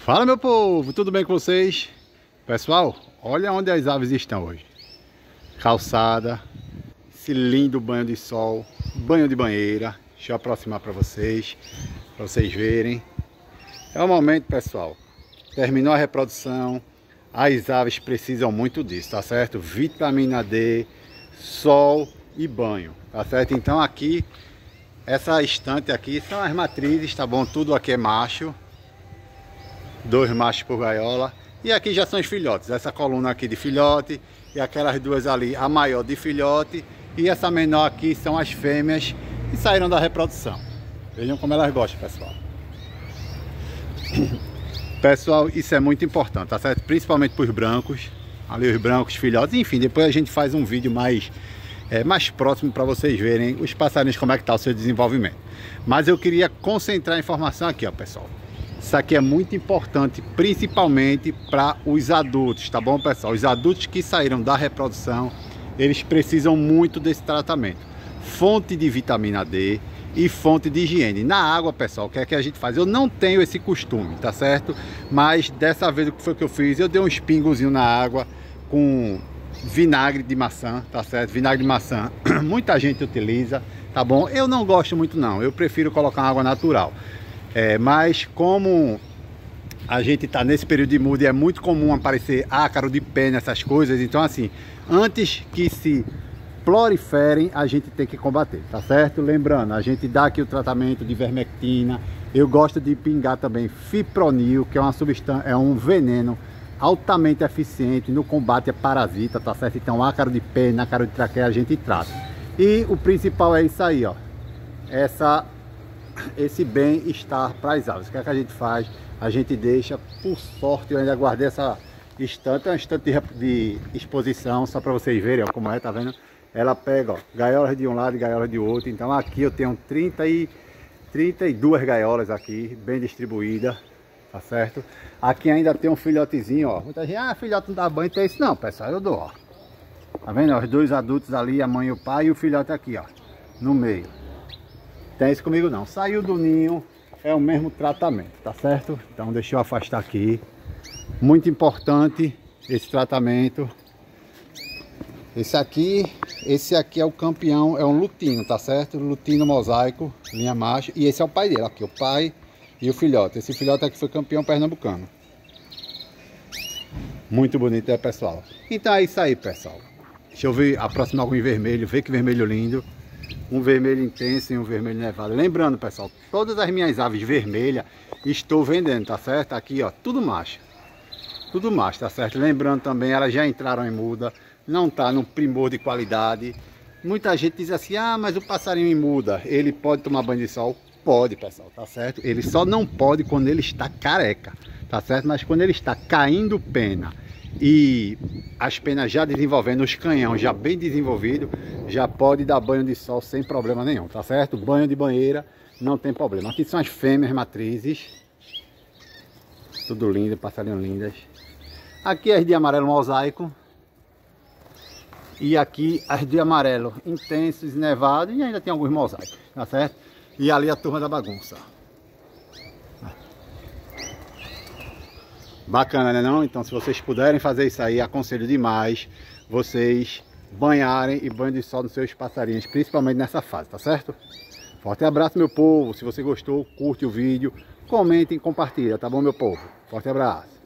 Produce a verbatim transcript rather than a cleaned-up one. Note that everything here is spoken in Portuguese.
Fala, meu povo, tudo bem com vocês? Pessoal, olha onde as aves estão hoje. Calçada, esse lindo banho de sol, banho de banheira. Deixa eu aproximar para vocês, para vocês verem. É o momento, pessoal. Terminou a reprodução, as aves precisam muito disso, tá certo? Vitamina D, sol e banho, tá certo? Então aqui, essa estante aqui são as matrizes, tá bom? Tudo aqui é macho. Dois machos por gaiola. E aqui já são os filhotes. Essa coluna aqui de filhote. E aquelas duas ali, a maior de filhote. E essa menor aqui são as fêmeas que saíram da reprodução. Vejam como elas gostam, pessoal. Pessoal, isso é muito importante, tá certo? Principalmente para os brancos. Ali os brancos, filhotes. Enfim, depois a gente faz um vídeo mais, é, mais próximo para vocês verem os passarinhos, como é que tá o seu desenvolvimento. Mas eu queria concentrar a informação aqui, ó, pessoal. Isso aqui é muito importante, principalmente para os adultos, tá bom, pessoal? Os adultos que saíram da reprodução, eles precisam muito desse tratamento. Fonte de vitamina D e fonte de higiene. Na água, pessoal, o que é que a gente faz? Eu não tenho esse costume, tá certo? Mas dessa vez o que foi que eu fiz? Eu dei um pingozinho na água com vinagre de maçã, tá certo? Vinagre de maçã, muita gente utiliza, tá bom? Eu não gosto muito não, eu prefiro colocar uma água natural. É, mas como a gente está nesse período de muda e é muito comum aparecer ácaro de pena, essas coisas, então assim, antes que se proliferem, a gente tem que combater, tá certo? Lembrando, a gente dá aqui o tratamento de vermectina, eu gosto de pingar também fipronil, que é uma substância, é um veneno altamente eficiente no combate a parasita, tá certo? Então ácaro de pena, ácaro de traqueia a gente trata. E o principal é isso aí, ó, essa esse bem-estar para as aves. O que é que a gente faz? A gente deixa, por sorte, eu ainda guardei essa estante, é uma estante de, de exposição, só para vocês verem, ó, como é, tá vendo? Ela pega, ó, gaiolas de um lado e gaiolas de outro. Então aqui eu tenho trinta e, trinta e duas gaiolas aqui, bem distribuídas, tá certo? Aqui ainda tem um filhotezinho, ó. Muita gente, ah, filhote não dá banho, tem isso não, pessoal, eu dou, ó. Tá vendo? Os dois adultos ali, a mãe e o pai, e o filhote aqui, ó, no meio. Tem isso comigo não. Saiu do ninho, é o mesmo tratamento, tá certo? Então deixa eu afastar aqui. Muito importante esse tratamento. Esse aqui, esse aqui é o campeão, é um lutino, tá certo? Lutino mosaico, linha macho. E esse é o pai dele, aqui, o pai e o filhote. Esse filhote aqui foi campeão pernambucano. Muito bonito, é, pessoal? Então é isso aí, pessoal. Deixa eu ver, aproximar algum vermelho, ver que vermelho lindo. Um vermelho intenso e um vermelho nevado. Lembrando, pessoal, todas as minhas aves vermelhas estou vendendo, tá certo? Aqui, ó, tudo macho. Tudo macho, tá certo? Lembrando também, elas já entraram em muda, não tá no primor de qualidade. Muita gente diz assim, ah, mas o passarinho em muda, ele pode tomar banho de sol? Pode, pessoal, tá certo? Ele só não pode quando ele está careca, tá certo? Mas quando ele está caindo pena e as penas já desenvolvendo, os canhões já bem desenvolvido, já pode dar banho de sol sem problema nenhum, tá certo? Banho de banheira não tem problema. Aqui são as fêmeas matrizes, tudo lindo, passarinho lindas. Aqui as de amarelo mosaico e aqui as de amarelo intensos, nevado, e ainda tem alguns mosaicos, tá certo? E ali a turma da bagunça. Bacana, né não? Então se vocês puderem fazer isso aí, aconselho demais vocês banharem e banho de sol nos seus passarinhos, principalmente nessa fase, tá certo? Forte abraço, meu povo. Se você gostou, curte o vídeo, comente e compartilha, tá bom, meu povo? Forte abraço.